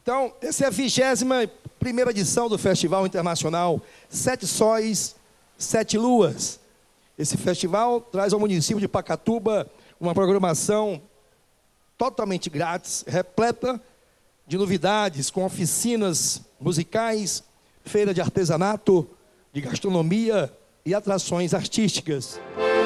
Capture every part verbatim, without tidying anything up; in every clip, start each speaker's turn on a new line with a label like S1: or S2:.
S1: Então, essa é a vigésima primeira edição do Festival Internacional Sete Sóis, Sete Luas. Esse festival traz ao município de Pacatuba uma programação totalmente grátis, repleta de novidades, com oficinas musicais, feira de artesanato, de gastronomia e atrações artísticas.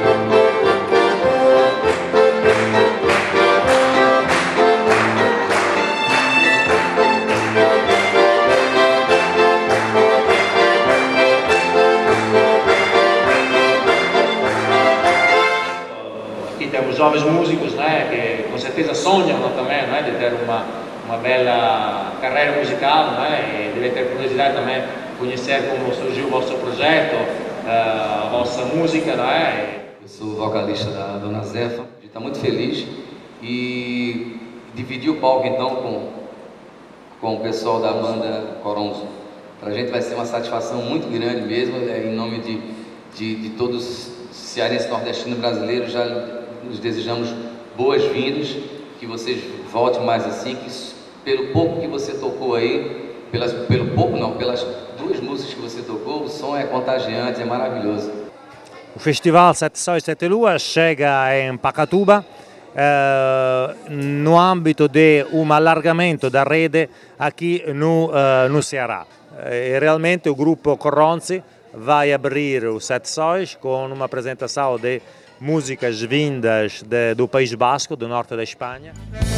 S2: Aqui temos jovens músicos, né, que com certeza sonham também, né, de ter uma, uma bela carreira musical, né, e devem ter curiosidade também de conhecer como surgiu o vosso projeto, a vossa música, né.
S3: Eu sou vocalista da Dona Zefa, a gente está muito feliz e dividir o palco então com, com o pessoal da banda Coronzo. Para a gente vai ser uma satisfação muito grande mesmo, é, em nome de, de, de todos os cearenses, nordestinos, brasileiros, já nos desejamos boas-vindas, que vocês voltem mais assim, que pelo pouco que você tocou aí, pelas, pelo pouco não, pelas duas músicas que você tocou, o som é contagiante, é maravilhoso.
S4: O Festival Sete Sóis, Sete Luas chega em Pacatuba eh, no âmbito de um alargamento da rede aqui no, eh, no Ceará. E realmente o grupo Coronzo vai abrir o Sete Sóis com uma apresentação de músicas vindas de, do País Basco, do norte da Espanha.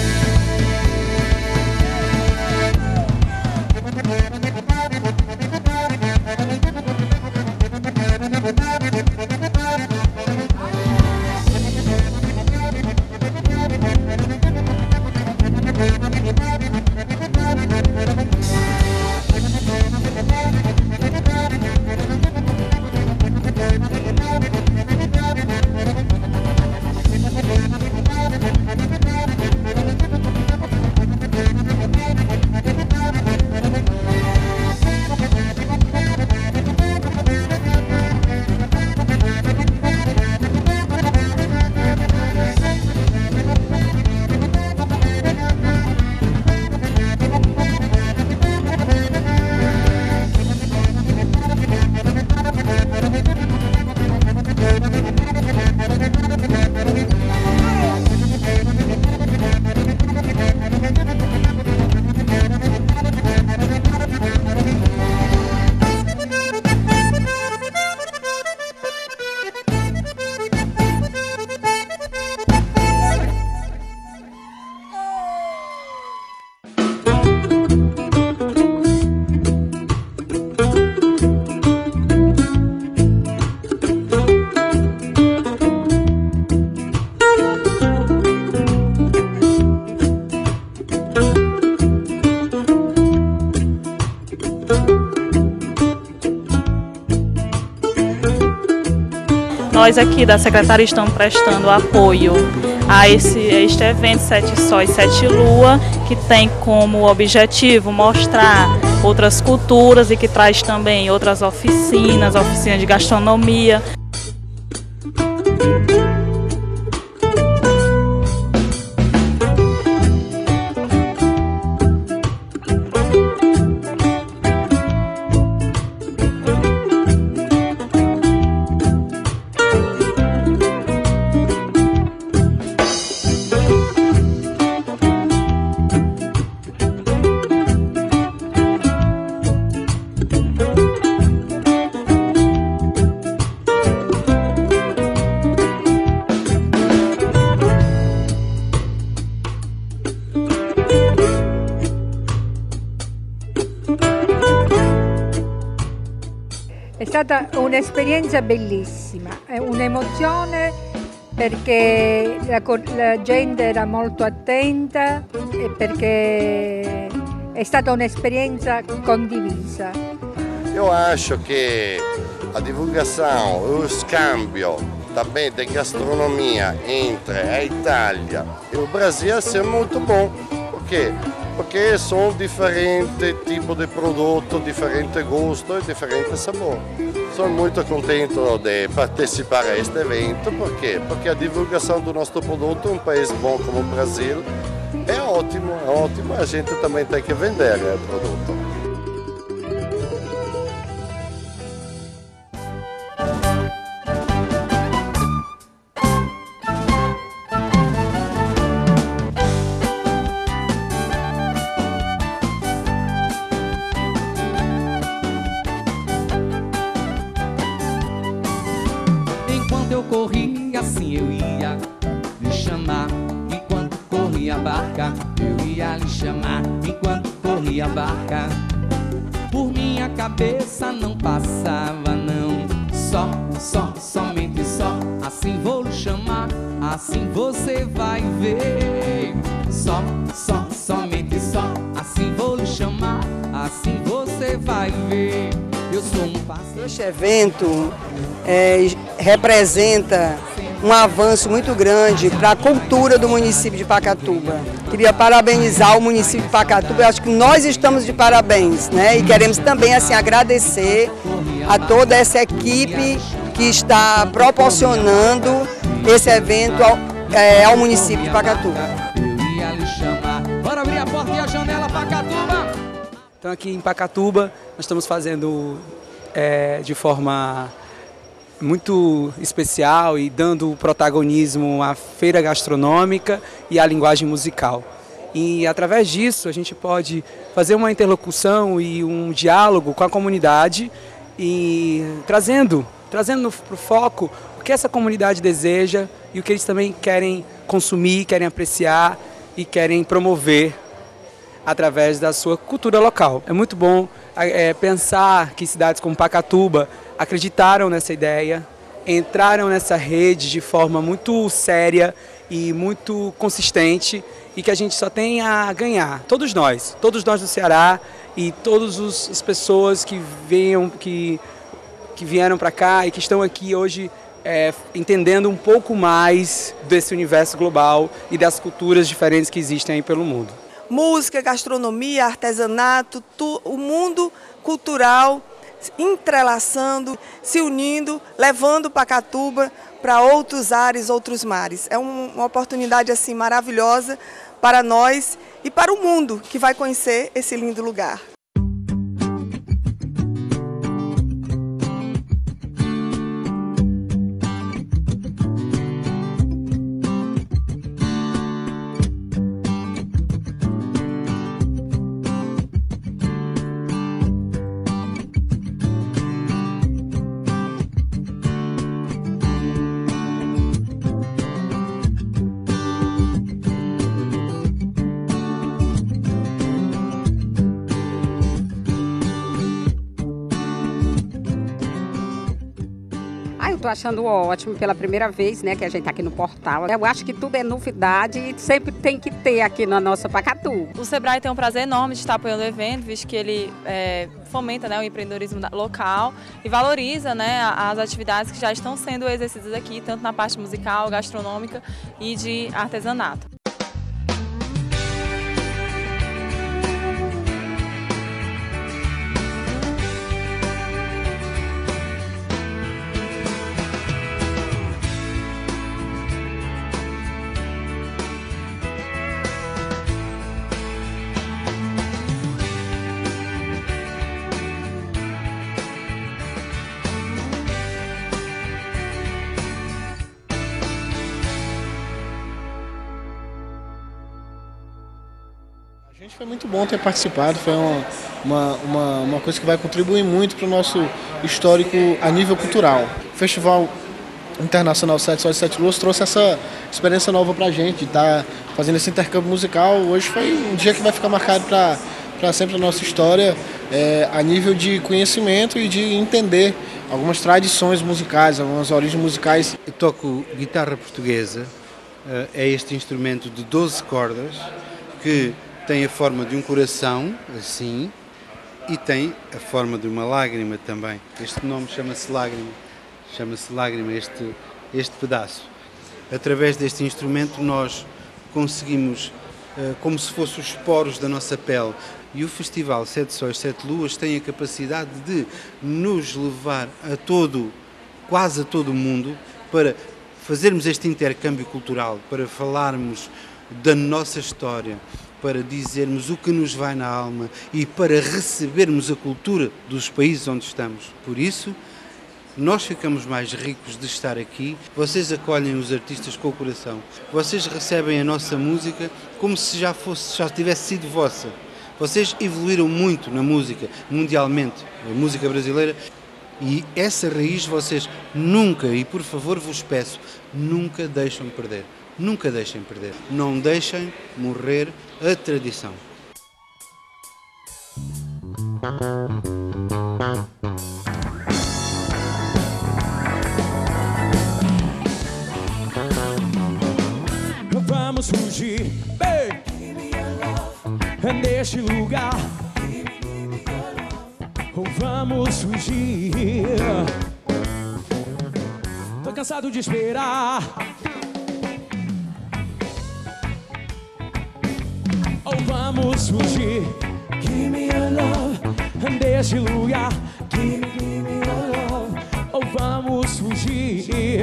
S5: Nós aqui da Secretaria estamos prestando apoio a esse, este evento Sete Sóis, Sete Luas, que tem como objetivo mostrar outras culturas e que traz também outras oficinas, oficinas de gastronomia.
S6: È stata un'esperienza bellissima, è un'emozione perché la, la gente era molto attenta e perché è stata un'esperienza condivisa.
S7: Eu acho que a divulgação, o scambio também de gastronomia entre a Itália e o Brasil é muito bom. Por quê? Porque são diferentes tipos de produto, diferente gosto e diferente sabor. Sou muito contente de participar a este evento, por quê? Porque a divulgação do nosso produto em um país bom como o Brasil é ótimo. ótimo, é ótimo, a gente também tem que vender o produto.
S8: Eu corria, assim eu ia lhe chamar. Enquanto corria a barca, eu ia lhe chamar. Enquanto corria a barca, por minha cabeça não passava não. Só, só, somente só, assim vou lhe chamar. Assim você vai ver. Só, só, somente só, assim vou lhe chamar. Assim você vai ver. Eu sou um passarinho.
S9: Este evento é, representa um avanço muito grande para a cultura do município de Pacatuba. Queria parabenizar o município de Pacatuba, eu acho que nós estamos de parabéns, né? E queremos também assim agradecer a toda essa equipe que está proporcionando esse evento ao, é, ao município de Pacatuba.
S8: Eu ia lhe chamar. Bora abrir a porta e a janela, Pacatuba!
S10: Então aqui em Pacatuba nós estamos fazendo é, de forma muito especial e dando protagonismo à feira gastronômica e à linguagem musical. E através disso a gente pode fazer uma interlocução e um diálogo com a comunidade e trazendo, trazendo para o foco o que essa comunidade deseja e o que eles também querem consumir, querem apreciar e querem promover através da sua cultura local. É muito bom é, pensar que cidades como Pacatuba acreditaram nessa ideia, entraram nessa rede de forma muito séria e muito consistente e que a gente só tem a ganhar, todos nós, todos nós do Ceará e todas as pessoas que, venham, que, que vieram para cá e que estão aqui hoje é, entendendo um pouco mais desse universo global e das culturas diferentes que existem aí pelo mundo.
S9: Música, gastronomia, artesanato, tu, o mundo cultural entrelaçando, se unindo, levando Pacatuba para outros ares, outros mares. É um, uma oportunidade assim maravilhosa para nós e para o mundo que vai conhecer esse lindo lugar.
S11: Estou achando ótimo pela primeira vez, né, que a gente está aqui no portal. Eu acho que tudo é novidade e sempre tem que ter aqui na nossa Pacatuba.
S5: O Sebrae tem um prazer enorme de estar apoiando o evento, visto que ele é, fomenta, né, o empreendedorismo local e valoriza, né, as atividades que já estão sendo exercidas aqui, tanto na parte musical, gastronômica e de artesanato.
S12: Gente, foi muito bom ter participado, foi uma, uma, uma, uma coisa que vai contribuir muito para o nosso histórico a nível cultural. O Festival Internacional Sete Sóis e Sete Luas trouxe essa experiência nova para a gente, estar tá fazendo esse intercâmbio musical. Hoje foi um dia que vai ficar marcado para sempre a nossa história, é, a nível de conhecimento e de entender algumas tradições musicais, algumas origens musicais.
S13: Eu toco guitarra portuguesa, é este instrumento de doze cordas que tem a forma de um coração, assim, e tem a forma de uma lágrima também. Este nome chama-se lágrima, chama-se lágrima este, este pedaço. Através deste instrumento nós conseguimos, como se fossem os poros da nossa pele, e o Festival Sete Sóis, Sete Luas tem a capacidade de nos levar a todo, quase a todo o mundo, para fazermos este intercâmbio cultural, para falarmos da nossa história, para dizermos o que nos vai na alma e para recebermos a cultura dos países onde estamos. Por isso, nós ficamos mais ricos de estar aqui, vocês acolhem os artistas com o coração, vocês recebem a nossa música como se já fosse, já tivesse sido vossa. Vocês evoluíram muito na música, mundialmente, a música brasileira, e essa raiz vocês nunca, e por favor vos peço, nunca deixem perder. Nunca deixem perder. Não deixem morrer a tradição.
S14: Vamos fugir, bem, neste lugar. Vamos fugir. Tô cansado de esperar. Oh, vamos fugir. Give me your love deste lugar. Give me, give me your love. Oh, vamos fugir.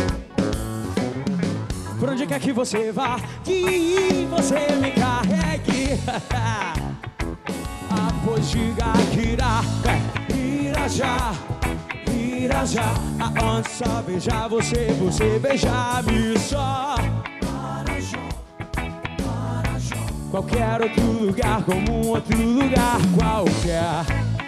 S14: Por onde quer que você vá, que você me carregue. Ah, pois diga que irá, irá já, irá já. Aonde só beijar você, você beijar-me só. Qualquer outro lugar, como um outro lugar qualquer.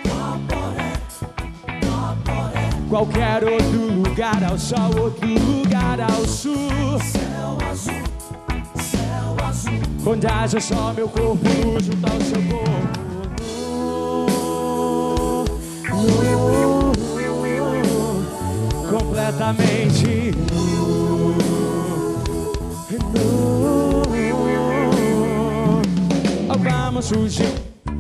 S14: Qualquer outro lugar ao sol, outro lugar ao sul. Céu azul, céu azul. Onde haja só meu corpo nu junto ao seu corpo. Nu, nu, nu, completamente nu, nu, nu. Vamos fugir.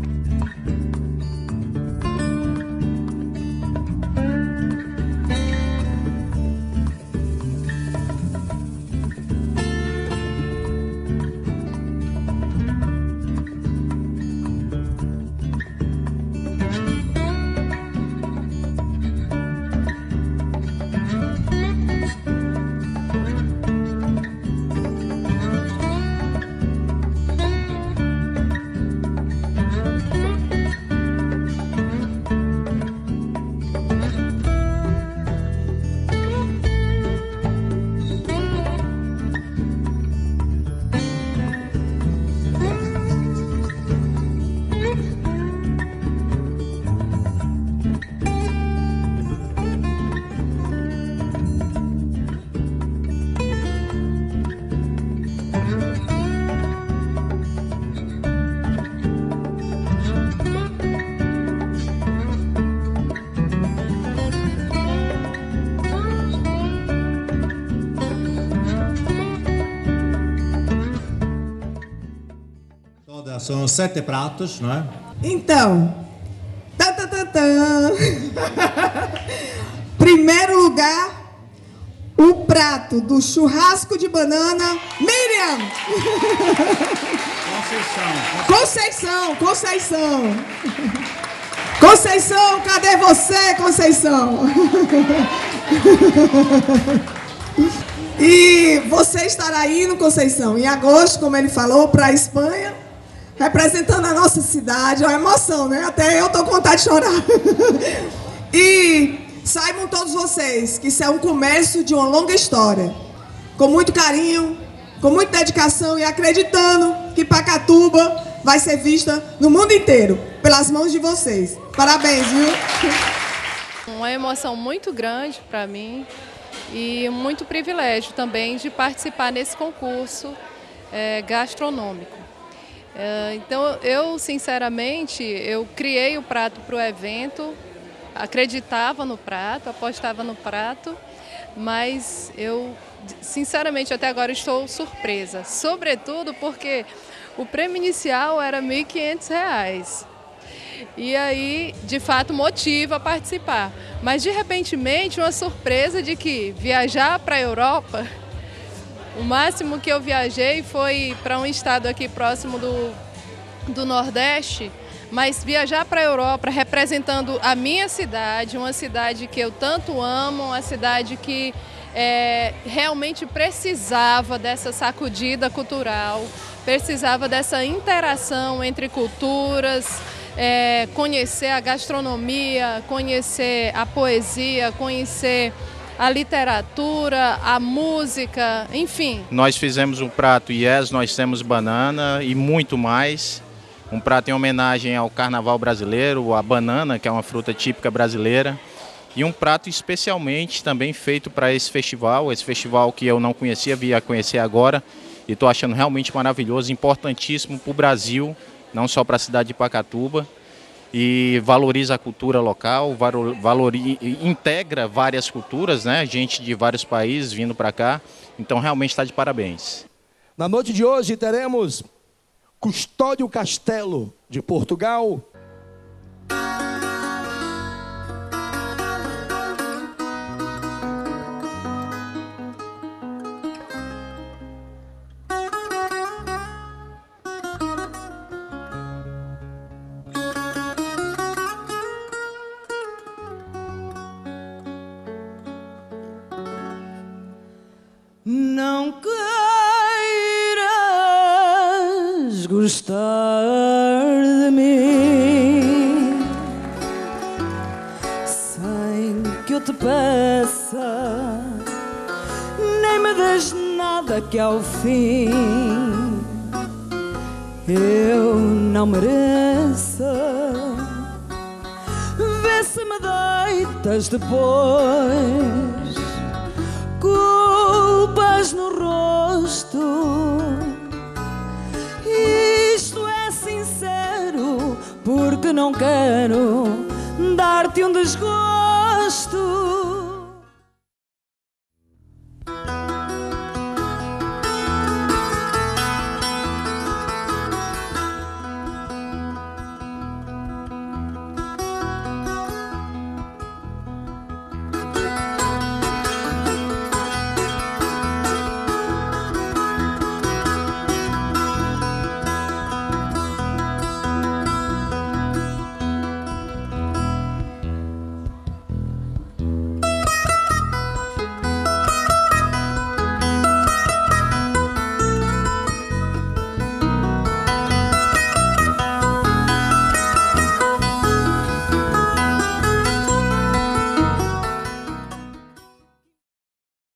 S15: São sete pratos, não é?
S16: Então, tan, tan, tan, tan. Primeiro lugar, o prato do churrasco de banana, Miriam! Conceição, Conceição, Conceição. Conceição, cadê você, Conceição? E você estará indo, Conceição, em agosto, como ele falou, para a Espanha, representando a nossa cidade. É uma emoção, né? Até eu tô com vontade de chorar. E saibam todos vocês que isso é um começo de uma longa história. Com muito carinho, com muita dedicação e acreditando que Pacatuba vai ser vista no mundo inteiro, pelas mãos de vocês. Parabéns, viu?
S17: Uma emoção muito grande para mim e muito privilégio também de participar nesse concurso é, gastronômico. Então, eu, sinceramente, eu criei o prato para o evento, acreditava no prato, apostava no prato, mas eu, sinceramente, até agora estou surpresa. Sobretudo porque o prêmio inicial era mil e quinhentos reais. E aí, de fato, motiva a participar. Mas, de repentemente, uma surpresa de que viajar para a Europa... O máximo que eu viajei foi para um estado aqui próximo do, do Nordeste, mas viajar para a Europa representando a minha cidade, uma cidade que eu tanto amo, uma cidade que é, realmente precisava dessa sacudida cultural, precisava dessa interação entre culturas, é, conhecer a gastronomia, conhecer a poesia, conhecer a literatura, a música, enfim.
S15: Nós fizemos um prato Yes, Nós Temos Banana e muito mais. Um prato em homenagem ao carnaval brasileiro, a banana, que é uma fruta típica brasileira. E um prato especialmente também feito para esse festival, esse festival que eu não conhecia, via conhecer agora. E estou achando realmente maravilhoso, importantíssimo para o Brasil, não só para a cidade de Pacatuba. E valoriza a cultura local, valoriza, integra várias culturas, né? Gente de vários países vindo para cá, então realmente está de parabéns.
S1: Na noite de hoje teremos Custódio Castelo, de Portugal.
S18: Não queiras gostar de mim sem que eu te peça, nem me des nada que ao fim eu não mereça. Vê se me deitas depois culpas no rosto. Isto é sincero, porque não quero dar-te um desgosto.